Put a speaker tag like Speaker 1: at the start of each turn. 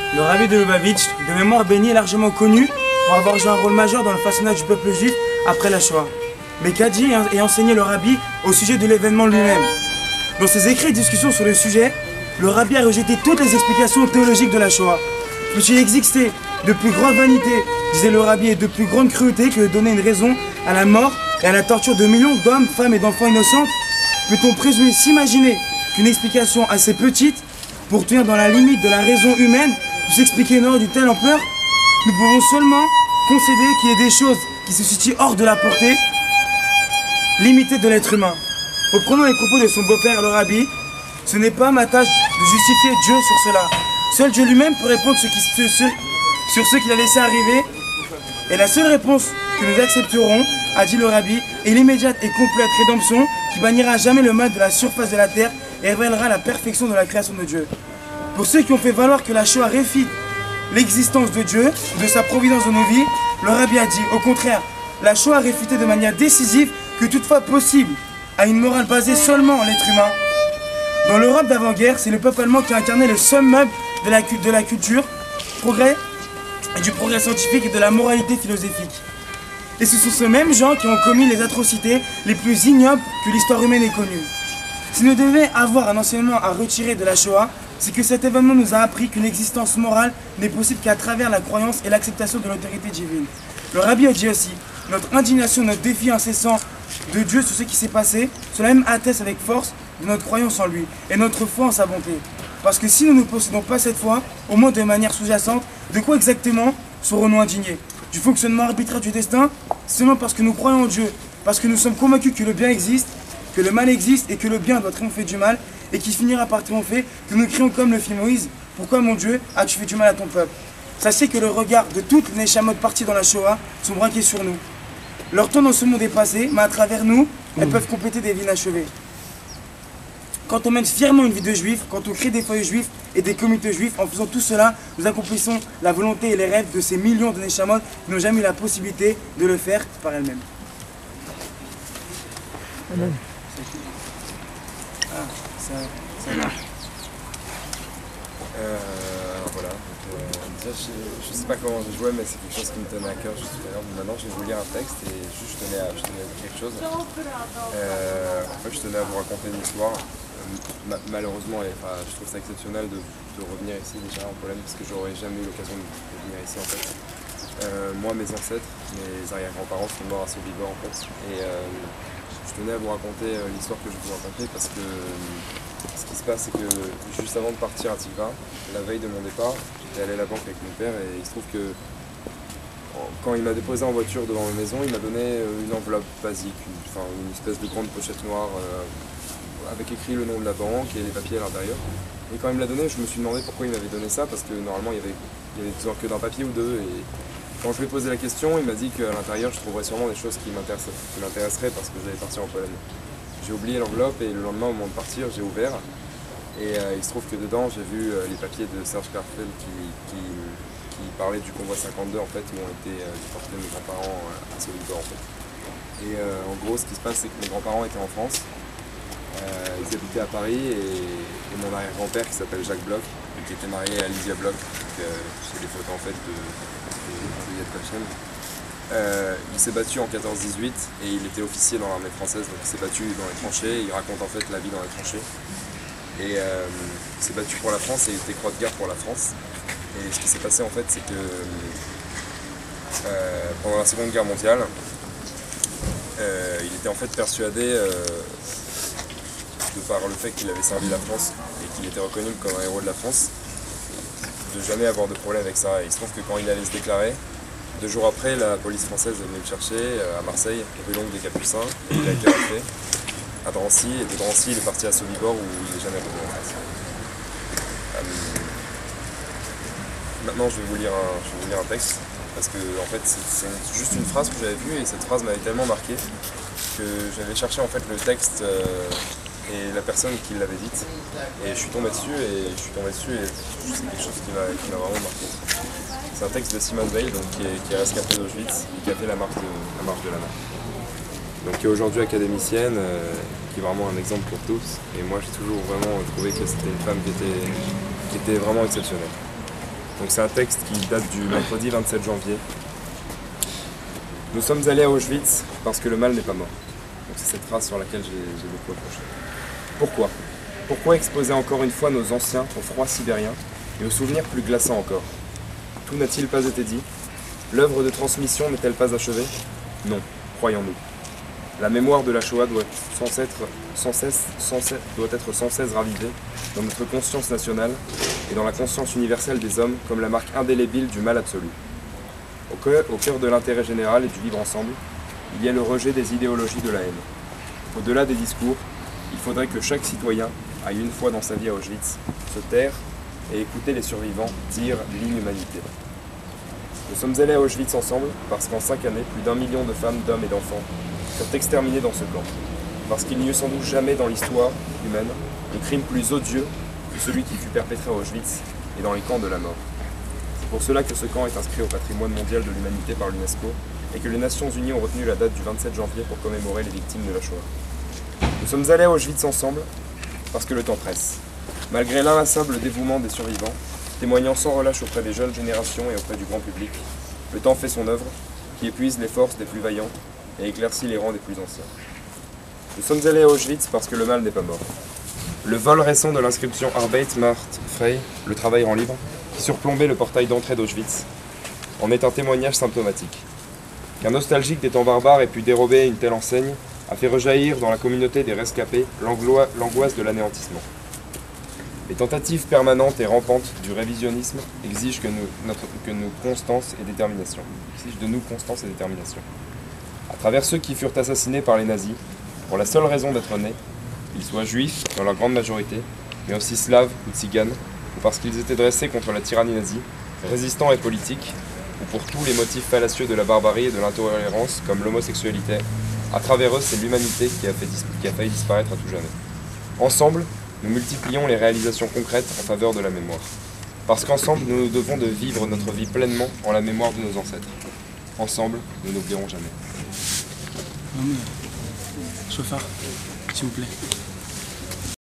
Speaker 1: Le rabbi de Lubavitch, de mémoire bénie, est largement connu pour avoir joué un rôle majeur dans le façonnage du peuple juif après la Shoah, mais qu'a dit et enseigné le rabbi au sujet de l'événement lui-même. Dans ses écrits et discussions sur le sujet, le rabbi a rejeté toutes les explications théologiques de la Shoah. Puisqu'il existait de plus grande vanité, disait le rabbi, et de plus grande cruauté que de donner une raison à la mort et à la torture de millions d'hommes, femmes et d'enfants innocents, peut-on présumer, s'imaginer qu'une explication assez petite, pour tenir dans la limite de la raison humaine, puisse expliquer une horreur d'une telle ampleur? Nous pouvons seulement concéder qu'il y ait des choses qui se situent hors de la portée limitée de l'être humain. Reprenons les propos de son beau-père, le rabbi. Ce n'est pas ma tâche de justifier Dieu sur cela. Seul Dieu lui-même peut répondre sur ce qu'il a laissé arriver. Et la seule réponse que nous accepterons, a dit le rabbi, est l'immédiate et complète rédemption qui bannira à jamais le mal de la surface de la terre et révélera la perfection de la création de Dieu. Pour ceux qui ont fait valoir que la Shoah réfute l'existence de Dieu, de sa providence dans nos vies, le rabbi a dit, au contraire, la Shoah a réfuté de manière décisive que toutefois possible à une morale basée seulement en l'être humain. Dans l'Europe d'avant-guerre, c'est le peuple allemand qui a incarné le summum de la culture, du progrès scientifique et de la moralité philosophique. Et ce sont ces mêmes gens qui ont commis les atrocités les plus ignobles que l'histoire humaine ait connues. Si nous devions avoir un enseignement à retirer de la Shoah, c'est que cet événement nous a appris qu'une existence morale n'est possible qu'à travers la croyance et l'acceptation de l'autorité divine. Le rabbi a dit aussi, notre indignation, notre défi incessant de Dieu sur ce qui s'est passé, cela même atteste avec force de notre croyance en lui et notre foi en sa bonté. Parce que si nous ne possédons pas cette foi, au moins de manière sous-jacente, de quoi exactement serons-nous indignés? Du fonctionnement arbitraire du destin? Seulement parce que nous croyons en Dieu, parce que nous sommes convaincus que le bien existe, que le mal existe et que le bien doit triompher du mal et qui finira par triompher, que nous crions comme le fit Moïse, pourquoi mon Dieu as-tu fait du mal à ton peuple? Sachez que le regard de toutes les Neshamot parties dans la Shoah sont braqués sur nous. Leur temps dans ce monde est passé, mais à travers nous, elles peuvent compléter des vies inachevées. Quand on mène fièrement une vie de juif, quand on crée des foyers juifs et des comités juifs, en faisant tout cela, nous accomplissons la volonté et les rêves de ces millions de Neshamot qui n'ont jamais eu la possibilité de le faire par elles-mêmes.
Speaker 2: Amen.
Speaker 1: Ah, ça
Speaker 3: alors voilà, donc, déjà je sais pas comment j'ai joué, mais c'est quelque chose qui me tenait à cœur juste tout à l'heure. Maintenant je vais vous lire un texte et juste je tenais à dire quelque chose. En fait je tenais à vous raconter une histoire. Malheureusement, je trouve ça exceptionnel de revenir ici déjà en Pologne parce que j'aurais jamais eu l'occasion de venir ici en fait. Moi, mes ancêtres, mes arrière-grands-parents sont morts à Sobibor en fait. Et je tenais à vous raconter l'histoire que je vais vous raconter parce que ce qui se passe, c'est que juste avant de partir à Tiva, la veille de mon départ, j'étais allé à la banque avec mon père et il se trouve que quand il m'a déposé en voiture devant ma maison, il m'a donné une enveloppe basique, une espèce de grande pochette noire avec écrit le nom de la banque et les papiers à l'intérieur. Et quand il me l'a donné, je me suis demandé pourquoi il m'avait donné ça, parce que normalement il y avait besoin que d'un papier ou deux. Et quand je lui ai posé la question, il m'a dit qu'à l'intérieur je trouverais sûrement des choses qui m'intéresseraient parce que j'allais partir en Pologne. J'ai oublié l'enveloppe et le lendemain au moment de partir, j'ai ouvert. Et il se trouve que dedans j'ai vu les papiers de Serge Karfel qui parlaient du convoi 52 en fait, où ont été déportés mes grands-parents à Sobibor en fait. Et en gros ce qui se passe c'est que mes grands-parents étaient en France. Ils habitaient à Paris et mon arrière-grand-père qui s'appelle Jacques Bloch, qui était marié à Lydia Bloch, c'est des photos en fait de Yad Vashem. Il s'est battu en 14-18 et il était officier dans l'armée française, donc il s'est battu dans les tranchées, il raconte en fait la vie dans les tranchées. Et il s'est battu pour la France et il était croix de guerre pour la France. Et ce qui s'est passé en fait c'est que pendant la Seconde Guerre mondiale, il était en fait persuadé de par le fait qu'il avait servi la France et qu'il était reconnu comme un héros de la France, de jamais avoir de problème avec ça. Et il se trouve que quand il allait se déclarer, 2 jours après, la police française est venue le chercher à Marseille, rue Longue des Capucins, et il a été arrêté à Drancy, et de Drancy il est parti à Sobibor où il n'est jamais revenu en France. Maintenant je vais vous lire un texte, parce que en fait c'est juste une phrase que j'avais vue et cette phrase m'avait tellement marqué que j'avais cherché en fait le texte et la personne qui l'avait dite, et je suis tombé dessus et c'est quelque chose qui m'a vraiment marqué. C'est un texte de Simone Veil, donc, qui est rescapée d'Auschwitz et qui a fait la marche de la mer. Donc qui est aujourd'hui académicienne, qui est vraiment un exemple pour tous, et moi j'ai toujours vraiment trouvé que c'était une femme qui était vraiment exceptionnelle. Donc c'est un texte qui date du mercredi 27 janvier. Nous sommes allés à Auschwitz parce que le mal n'est pas mort. Donc c'est cette phrase sur laquelle j'ai beaucoup accroché. Pourquoi? Pourquoi exposer encore une fois nos anciens au froid sibérien et aux souvenirs plus glaçants encore? Tout n'a-t-il pas été dit? L'œuvre de transmission n'est-elle pas achevée? Non, croyons-nous. La mémoire de la Shoah doit être sans cesse ravivée dans notre conscience nationale et dans la conscience universelle des hommes comme la marque indélébile du mal absolu. Au cœur de l'intérêt général et du vivre ensemble, il y a le rejet des idéologies de la haine. Au-delà des discours, il faudrait que chaque citoyen aille une fois dans sa vie à Auschwitz, se taire et écouter les survivants dire l'inhumanité. Nous sommes allés à Auschwitz ensemble parce qu'en 5 années, plus d'1 million de femmes, d'hommes et d'enfants furent exterminés dans ce camp. Parce qu'il n'y eut sans doute jamais dans l'histoire humaine de crime plus odieux que celui qui fut perpétré à Auschwitz et dans les camps de la mort. C'est pour cela que ce camp est inscrit au patrimoine mondial de l'humanité par l'UNESCO et que les Nations Unies ont retenu la date du 27 janvier pour commémorer les victimes de la Shoah. Nous sommes allés à Auschwitz ensemble parce que le temps presse. Malgré l'inlassable dévouement des survivants, témoignant sans relâche auprès des jeunes générations et auprès du grand public, le temps fait son œuvre, qui épuise les forces des plus vaillants et éclaircit les rangs des plus anciens. Nous sommes allés à Auschwitz parce que le mal n'est pas mort. Le vol récent de l'inscription Arbeit macht frei, le travail rend libre, qui surplombait le portail d'entrée d'Auschwitz, en est un témoignage symptomatique. Qu'un nostalgique des temps barbares ait pu dérober une telle enseigne a fait rejaillir dans la communauté des rescapés l'angoisse de l'anéantissement. Les tentatives permanentes et rampantes du révisionnisme exigent de nous constance et détermination. À travers ceux qui furent assassinés par les nazis, pour la seule raison d'être nés, qu'ils soient juifs dans leur grande majorité, mais aussi slaves ou tziganes, ou parce qu'ils étaient dressés contre la tyrannie nazie, résistants et politiques, ou pour tous les motifs fallacieux de la barbarie et de l'intolérance comme l'homosexualité, à travers eux, c'est l'humanité qui a failli disparaître à tout jamais. Ensemble, nous multiplions les réalisations concrètes en faveur de la mémoire. Parce qu'ensemble, nous nous devons de vivre notre vie pleinement en la mémoire de nos ancêtres. Ensemble, nous n'oublierons jamais.
Speaker 1: Chauffard, s'il vous plaît.